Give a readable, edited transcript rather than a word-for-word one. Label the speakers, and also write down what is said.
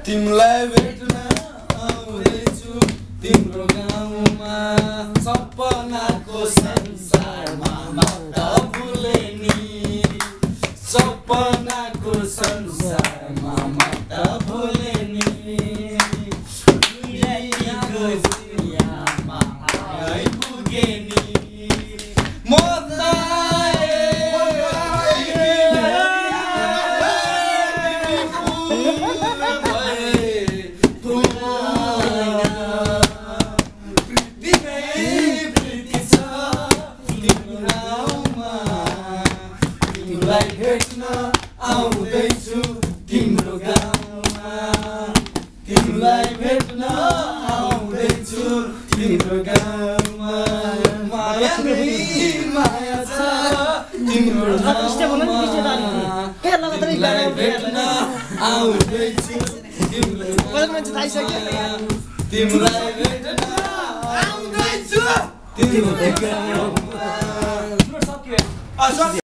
Speaker 1: तिमीलाई भेट्न आउँदैछु तिम्रो गाउँमा सपनाको संसारमा म त भुले नि सपनाको संसारमा म त भुले नि दुनियाँमा आइपुगे नि म त तिमीलाई भेट्न आउँदैछु तिम्रो गाउँमा तिमीलाई भेट्न आउँदैछु तिम्रो गाउँमा माया नै माया छ तिम्रो तिमीलाई भेट्न आउँदैछु तिम्रो तिमीलाई भेट्न आउँदैछु तिम्रो गाउँमा